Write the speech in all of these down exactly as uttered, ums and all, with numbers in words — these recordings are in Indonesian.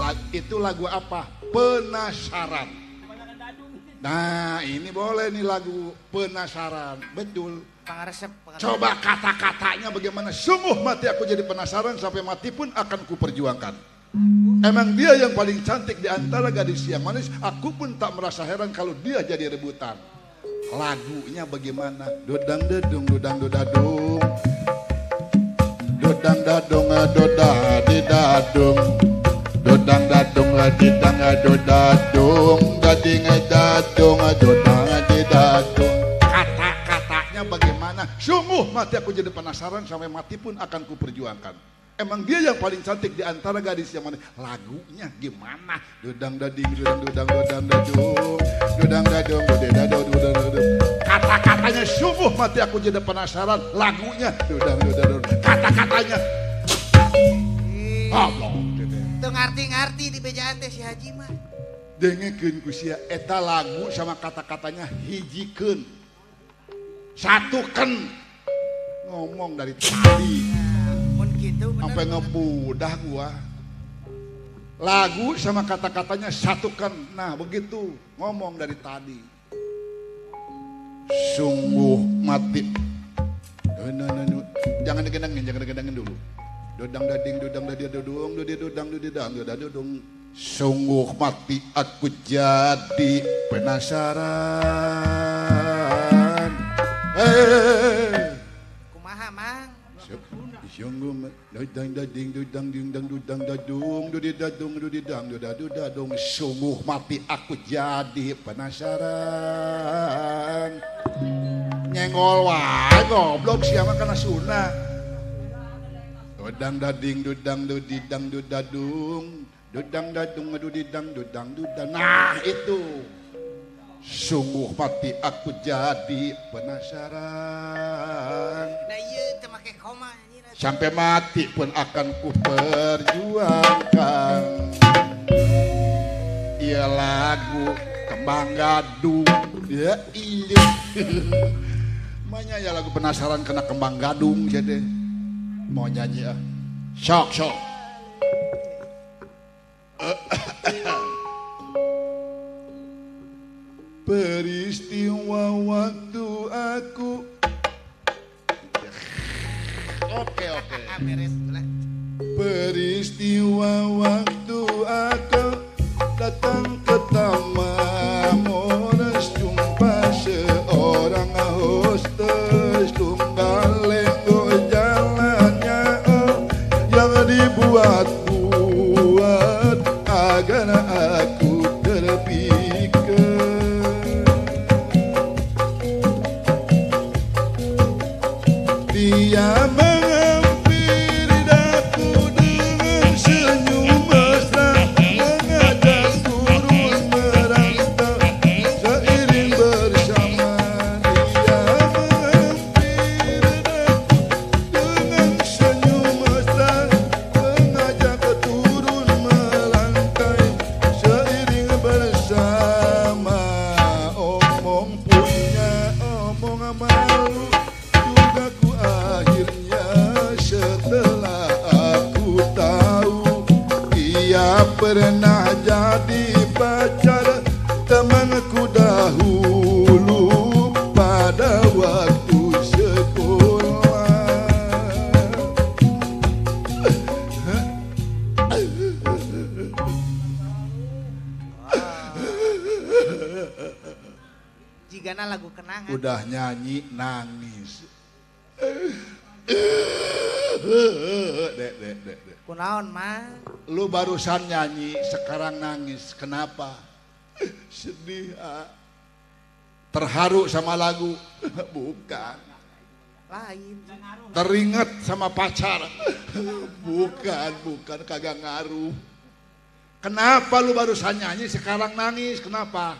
itu lagu apa? Penasaran. Nah ini boleh nih lagu penasaran. Betul. Pangaresep. Coba kata-katanya bagaimana. Sungguh mati aku jadi penasaran, sampai mati pun akan kuperjuangkan. Emang dia yang paling cantik di antara gadis yang manis. Aku pun tak merasa heran kalau dia jadi rebutan. Lagunya bagaimana? Dodang dedung, dodang dodadung, dodang dadung, dodadi dadung, dodang dadung, didang dodadung, dading dadung, dodang didadung. Kata-katanya bagaimana? Sungguh mati aku jadi penasaran, sampai mati pun akan kuperjuangkan. Emang dia yang paling cantik di antara gadis yang mana? Lagunya gimana? Dodang dading, dodang dodang dodang dadung, dodang dadung, dodang dadung, dodang dadung. Kata-katanya sungguh mati aku jadi penasaran. Lagunya dodang dodang dodang. Kata-katanya Allah. Tuh ngarti-ngarti di bejaan teh si Haji mah. Dengekeun ku sia eta lagu sama kata-katanya hijikeun. Satukeun. Ngomong dari tadi. Gitu, sampai ngebudah gua. Lagu sama kata-katanya satukan. Nah begitu ngomong dari tadi. Sungguh mati. Jangan digendangin, jangan digendangin dulu. Dodang dading, dodang dading, dodong, doding, dodang, dodang, dodang, dodong. Sungguh mati aku jadi penasaran. Eh, kumaha mang? Sungguh dodang dading, dodang dindang, dodang dadung, dodi dadung, dodi dang, dodadu dadung. Sungguh mati aku jadi penasaran. Nyenggol wae goblok siapa kana sunah. Dodang dading, dodang, dodi dang, dodadung, dodang dadung, dodi dang, dodang, dodang. Nah itu. Sungguh mati aku jadi penasaran. Nah iya teu make koma. Sampai mati pun akan ku perjuangkan. Ia lagu Kembang Gadung. Ya iya. Manya ya lagu penasaran kena Kembang Gadung jadi. Mau nyanyi ya. Sok sok. Peristiwa waktu aku. Oke oke. Peristiwa waktu aku datang ke taman Monas, jumpa seorang hostess tunggal lenggo jalannya oh, yang dibuat-buat agar aku terpikir. Dia pernah jadi pacar temanku dahulu pada waktu sekolah. Jigana lagu kenangan. Udah nyanyi nangis. Dek, dek, dek, dek. Kunaon mah? Lu barusan nyanyi, sekarang nangis. Kenapa? Sedih. Ah. Terharu sama lagu? Bukan. Lain. Teringat sama pacar? Bukan, bukan. Kagak ngaruh. Kenapa lu barusan nyanyi, sekarang nangis? Kenapa?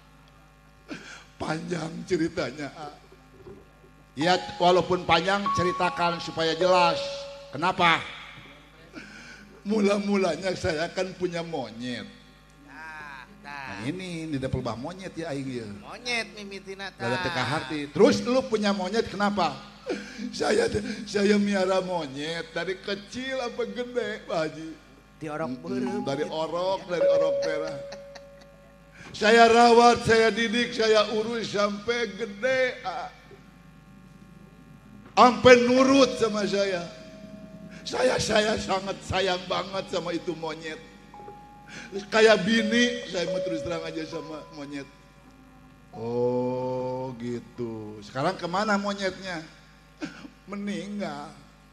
Panjang ceritanya. Ya walaupun panjang ceritakan supaya jelas. Kenapa? Mula-mulanya saya kan punya monyet. Nah, nah. nah ini di pelbah monyet ya aing ya. Monyet mimitina ta. Ada teka hati. Terus lu punya monyet kenapa? saya saya miara monyet dari kecil apa gede, Pak Haji. Di orok Hmm, dari orok, dari orok merah. Saya rawat, saya didik, saya urus sampai gede. Sampai nurut sama saya. Saya saya sangat sayang banget sama itu monyet. Kayak bini, saya mau terus terang aja sama monyet. Oh gitu. Sekarang kemana monyetnya? Meninggal.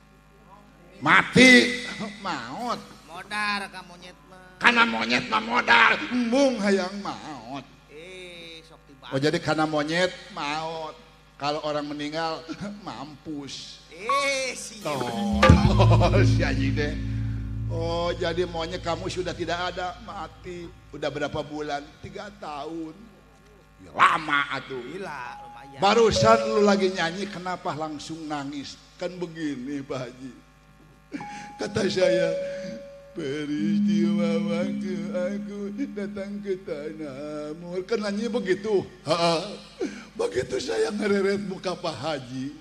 Mati. Maut. Modar ka monyet mah. Karena monyet mah modal. Embung hayang maut. Eh, sok tiba. Oh jadi karena monyet maut. Kalau orang meninggal mampus. Eh, si. Oh, si anjing deh. Oh jadi monyet kamu sudah tidak ada, mati. Udah berapa bulan? Tiga tahun. Ya, lama atuh. Gila, lumayan. Barusan lu lagi nyanyi, kenapa langsung nangis? Kan begini Pak Haji. Kata saya, peristiwa waktu aku datang ke tanahmu. Kan nyanyi begitu. Ha-ha. Begitu saya ngereret muka Pak Haji.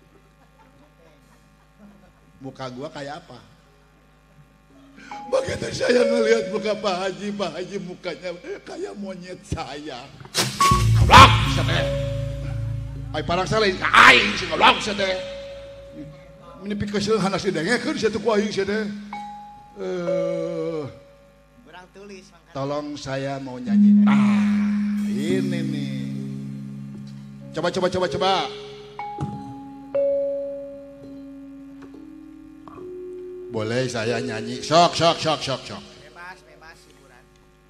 Muka gua kayak apa? Begitu saya ngelihat muka Pak Haji, Pak Haji mukanya kayak monyet saya. Goblok, sadeh. Ai parang saleh ka aing si goblok sadeh. Ini pikir hanas didengekeun satu ku aing sadeh. Eh, Kurang tulis mangkat. tolong saya mau nyanyi. Ah, ini nih. Coba coba coba coba. Boleh saya nyanyi? Sok sok sok sok sok. Bebas, bebas hiburan.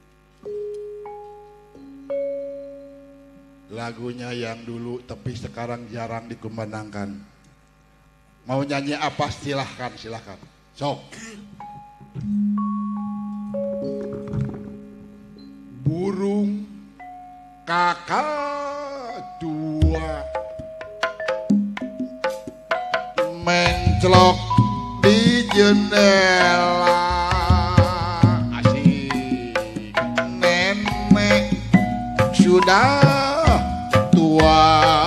Lagunya yang dulu tapi sekarang jarang dikumandangkan. Mau nyanyi apa silahkan silahkan. Sok. Burung kakak dua mencelok di jendela. Asik. Nenek sudah tua,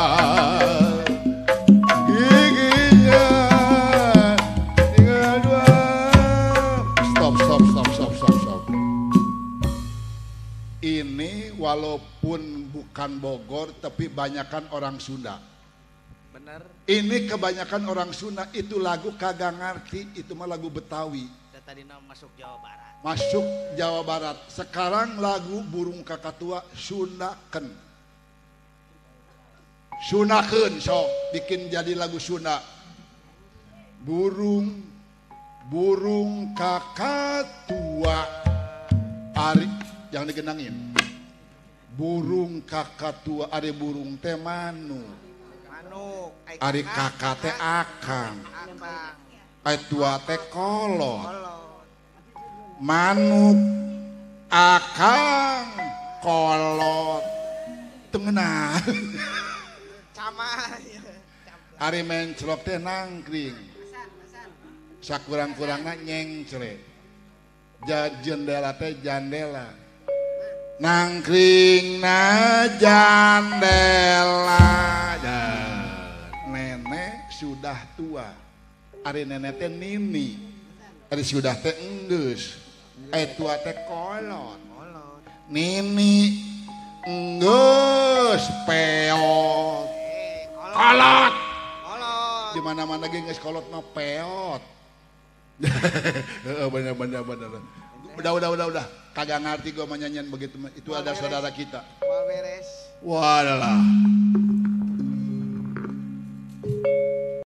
giginya tinggal dua. Stop stop stop stop stop stop. Ini walaupun bukan Bogor tapi banyakan orang Sunda. Bener. Ini kebanyakan orang Sunda, itu lagu kagak ngerti, itu mah lagu Betawi. Dan tadi nama masuk Jawa Barat. Masuk Jawa Barat. Sekarang lagu Burung Kakatua Sundaken. Sundaken sok bikin jadi lagu Sunda. Burung burung kakatua. Ari yang digenangin. Burung kakatua ari burung teh manu. Manuk. Ari kakak teh akang. Akang. Ai tua teh kolot. Kolot. Manuk akang kolot tengenah. Sama. Ari menclok teh nangkring. Sakurang-kurangna nyengcre. Jendela teh jandela. Nangkring na jandela. Nenek sudah tua. Ari nenek teh nini. Ari sudah teh enggeus. Ai tua teh kolot. Kolot. Nini enggeus peot. Eh, kolot. Kolot. Kolot. Di mana-mana ge geus kolot mah peot. Heeh bener bener bener. Udah udah udah udah. Kagak ngerti gua nyanyian begitu. Itu ada saudara kita. Wah beres. Walah.